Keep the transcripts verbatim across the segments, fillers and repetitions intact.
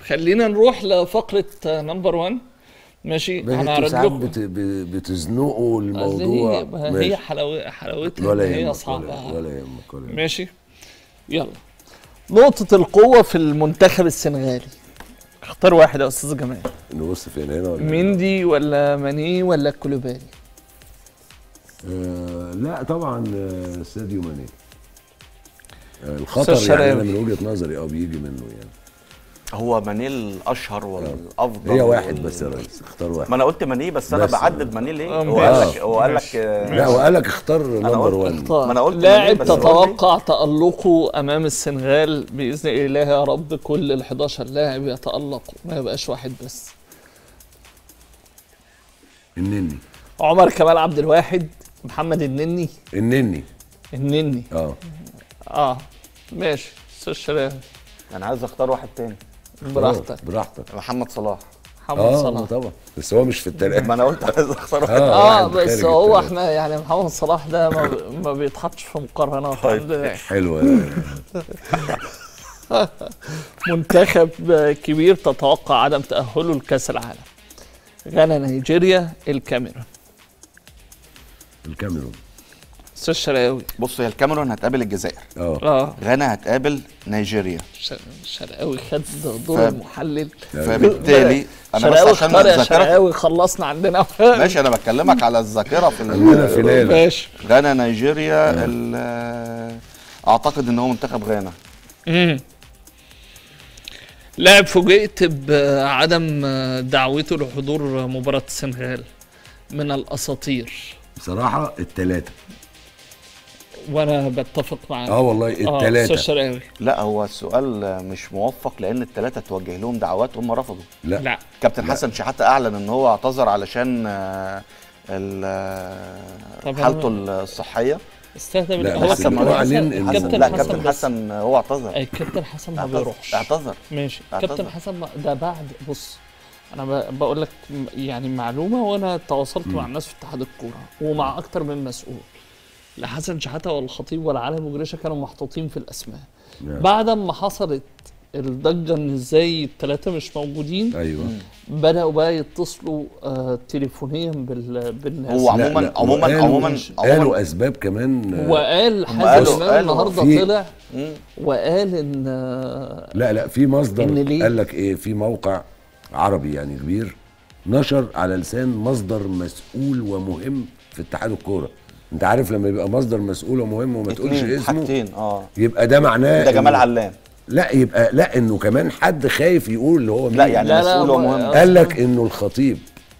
خلينا نروح لفقره نمبر واحد. ماشي، هنعرض لكم بت... بتزنقوا الموضوع. هي, هي حلاوه حلاوتها ان هي صعبه ولا يهمك ولا يهمك. ماشي يلا. نقطه القوه في المنتخب السنغالي، اختار واحد يا استاذ جمال. نبص فين هنا ولا مندي ولا ماني ولا كولوبالي؟ آه لا طبعا آه ساديو ماني. آه الخطر يعني انا من وجهه نظري اه بيجي منه يعني. هو ماني الاشهر والافضل. هي واحد بس يا ريس، اختار واحد. ما انا قلت ماني بس انا بعدد ماني ليه؟ هو قال لك هو قال لك لا هو قال لك اختار نمبر واحد. ما انا قلت لاعب تتوقع تألقه امام السنغال باذن الله يا رب. كل ال حداشر لاعب يتألقوا، ما يبقاش واحد بس. النني. عمر كمال عبد الواحد، محمد النني. النني النني اه اه ماشي. استاذ شراوي انا عايز اختار واحد تاني. براحتك براحتك. محمد صلاح. محمد آه صلاح طبعا، بس هو مش في التلاته. ما انا قلت عايز اختار واحد. اه, آه بس هو احنا يعني محمد صلاح ده ما, ما بيتحطش في مقارنات عندنا. حلوه. منتخب كبير تتوقع عدم تأهله لكأس العالم. غانا، نيجيريا، الكاميرون. الكاميرون. استاذ شراوي. بص هي الكاميرون هتقابل الجزائر. اه غانا هتقابل نيجيريا. شراوي خد دور المحلل. فبالتالي انا بس عشان الذاكره شراوي خلصنا عندنا. ماشي انا بكلمك على الذاكره في الفينال. ماشي. غانا نيجيريا. اعتقد ان هو منتخب غانا. امم لاعب فوجئت بعدم دعوته لحضور مباراه السنغال من الاساطير. بصراحه الثلاثه، وانا بتفق معاك. اه والله الثلاثه. آه لا هو السؤال مش موفق لان الثلاثه توجه لهم دعوات هم رفضوا. لا لا كابتن حسن شحاته اعلن ان هو اعتذر علشان حالته الصحيه. استهدى لا هو كابتن حسن. حسن لا كابتن حسن هو اعتذر. اي كابتن حسن ما بيروحش. اعتذر ماشي. كابتن حسن ده بعد. بص انا بقول لك يعني معلومه، وانا تواصلت مع الناس في اتحاد الكوره ومع اكتر من مسؤول. لا حسن شحاته ولا الخطيب ولا علي ابو جريشه كانوا محطوطين في الاسماء. بعد ما حصلت الضجه ان ازاي الثلاثه مش موجودين، ايوه بداوا بقى يتصلوا آه تليفونيا بال بالناس. هو عموما لا لا عموما قالوا عموما قالوا اسباب كمان. وقال حازم امام النهارده طلع وقال ان لا لا في مصدر قال لك ايه، في موقع عربي يعني كبير نشر على لسان مصدر مسؤول ومهم في اتحاد الكوره. انت عارف لما يبقى مصدر مسؤول ومهم وما تقولش اسمه حاجتين اه يبقى ده معناه ده جمال علام. لا يبقى لا انه كمان حد خايف يقول اللي هو مين. لا يعني لا مسؤول ومهم. قال لك انه الخطيب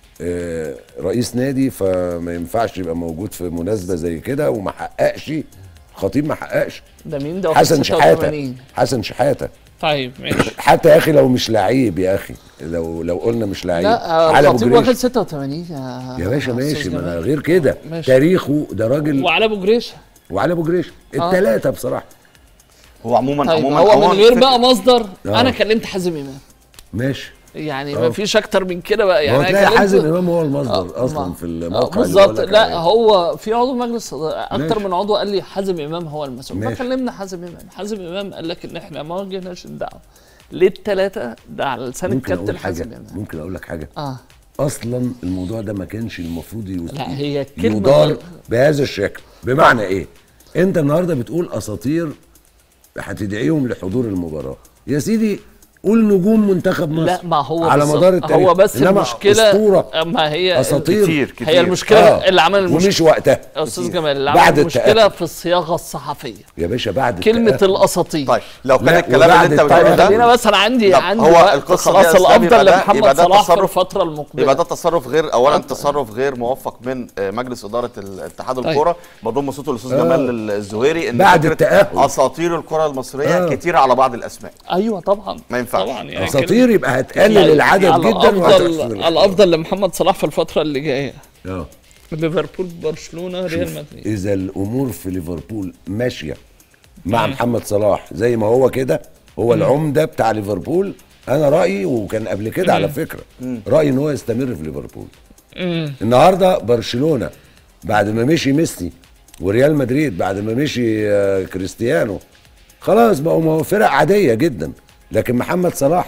آه رئيس نادي فما ينفعش يبقى موجود في مناسبه زي كده وما حققش. الخطيب ما حققش. ده مين ده؟ حسن شحاته. حسن شحاته. طيب ماشي. حتى يا اخي لو مش لعيب يا اخي، لو لو قلنا مش لعيب. لا الخطيب واخد ستة وثمانين يا, يا باشا. ماشي ما انا غير كده تاريخه ده راجل. وعلى ابو جريشه. وعلى ابو جريشه الثلاثه بصراحه. هو عموما طيب عموما هو عموما من غير بقى مصدر. آه. انا كلمت حازم امام. ماشي يعني ما فيش اكتر من كده بقى. يعني هو تلاقي حازم امام هو المصدر آه. اصلا في الموقع بالظبط. لا هو في عضو مجلس اكتر ماشي. من عضو قال لي حازم امام هو المسؤول. فكلمنا حازم امام. حازم امام قال لك ان احنا ما واجهناش الدعوه للثلاثه ده على لسان الكابتن حازم امام. ممكن اقول لك حاجه؟ اه اصلا الموضوع ده ما كانش المفروض لا هي كلمه يدار بهذا الشكل. بمعنى ايه؟ انت النهارده بتقول اساطير هتدعيهم لحضور المباراه يا سيدي. قول نجوم منتخب مصر. لا ما هو على مدار التاريخ. هو بس المشكله أسطورة ما هي اساطير كتير كتير. هي المشكله آه. اللي عمل المشكله ومش وقتها يا استاذ جمال اللي عمل المشكله في الصياغه الصحفيه يا باشا بعد كلمه التأهل. الاساطير. طيب لو كان الكلام اللي انت بتقوله ده خلينا بس انا عندي عندي هو القصه خلاص الافضل لمحمد صلاح في الفتره المقبله. يبقى ده تصرف غير اولا تصرف غير موفق من مجلس اداره اتحاد الكوره. بضم صوته الاستاذ جمال الزهيري ان بعد التأهل اساطير الكره المصريه كتير على بعض الاسماء. ايوه طبعا ما ينفعش طبعا يعني اساطير يبقى هتقلل العدد جدا. الافضل الافضل لمحمد صلاح في الفتره اللي جايه اه ليفربول، برشلونه، ريال مدريد. اذا الامور في ليفربول ماشيه مع محمد صلاح زي ما هو كده، هو العمده بتاع ليفربول. انا رايي وكان قبل كده على فكره رايي ان هو يستمر في ليفربول. النهارده برشلونه بعد ما مشي ميسي وريال مدريد بعد ما مشي كريستيانو خلاص بقوا فرق عاديه جدا. لكن محمد صلاح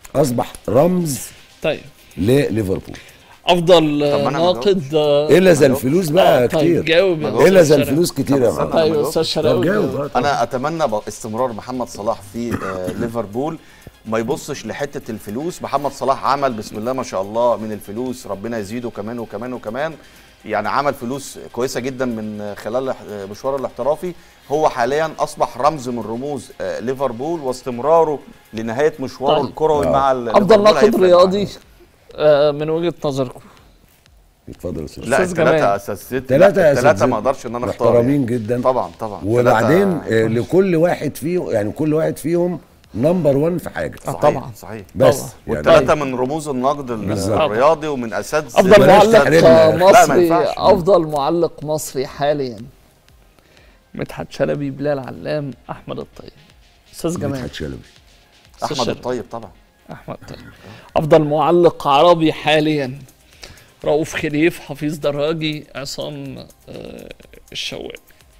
اصبح رمز طيب لليفربول. افضل طب ما أنا ما ناقد آه، الا اذا الفلوس بقى طيب كتير، جاوب يا الا اذا أستاذ الفلوس كتير يا طب استنى. محمد. طيب ما استاذ جاوبش. طب شراوي جاوب. جاوب. آه، طبعا. انا اتمنى ب- استمرار محمد صلاح في آه، ليفربول، ما يبصش لحته الفلوس. محمد صلاح عمل بسم الله ما شاء الله من الفلوس، ربنا يزيده كمان وكمان وكمان، يعني عمل فلوس كويسه جدا من خلال آه، مشواره الاحترافي. هو حاليا اصبح رمز من رموز آه، ليفربول، واستمراره لنهايه مشواره طيب. الكروي آه. مع ال- افضل ليفربول ناقد هيفرق رياضي معاه. آه، من وجهه نظركم. اتفضل يا استاذ. لا أستاذ جمال. الثلاثه اساسيين، ثلاثة الثلاثه ما اقدرش ان انا اختار محترمين يعني. جدا طبعا طبعا وبعدين ثلاثة- آه، لكل واحد فيهم يعني كل واحد فيهم نمبر واحد في حاجه. آه، صحيح، طبعا. صحيح. بس طبعا. يعني والثلاثه من رموز النقد ال- بالظبط. الرياضي ومن اساتذه افضل بلاش معلق تحريمنا. آه، لا، ما مصري، ينفعش. افضل معلق مصري حاليا. مدحت شلبي، بلال علام، احمد الطيب. استاذ جمال. مدحت شلبي. أستاذ احمد شلبي. الطيب طبعا. احمد الطيب. افضل معلق عربي حاليا: رؤوف خليف، حفيظ دراجي، عصام آه، الشوال.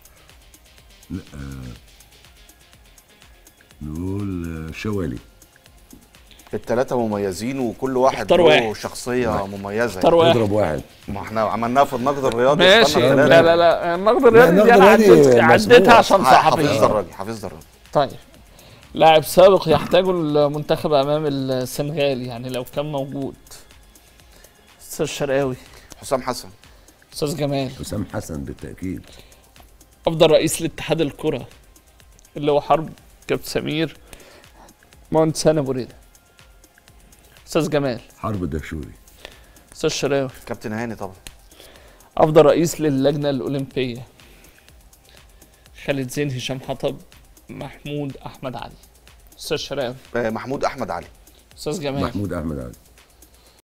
نقول آه، شوالي. الثلاثه مميزين وكل واحد اختار له واحد. شخصيه مميزه اختار يعني. واحد. اضرب واحد. ما احنا عملناها في النقد الرياضي. ماشي. اخترنا لا ثلاثة. لا لا النقد الرياضي النقد دي انا الرياضي عديت مسموح. عديتها عشان حفيظ صحفي. دراجي، حفيظ دراجي. طيب لاعب سابق يحتاجه المنتخب امام السنغال يعني لو كان موجود: استاذ شرقاوي، حسام حسن. استاذ جمال. حسام حسن بالتاكيد. افضل رئيس لاتحاد الكره اللي هو حرب كابتن سمير، مهندس هاني ابو ريده. استاذ جمال. حرب الدهشوري. استاذ شرقاوي. كابتن هاني طبعا. افضل رئيس للجنه الاولمبيه: خالد زين، هشام حطب، محمود احمد علي. استاذ شرقاوي. آه، محمود احمد علي. استاذ جمال. محمود احمد علي.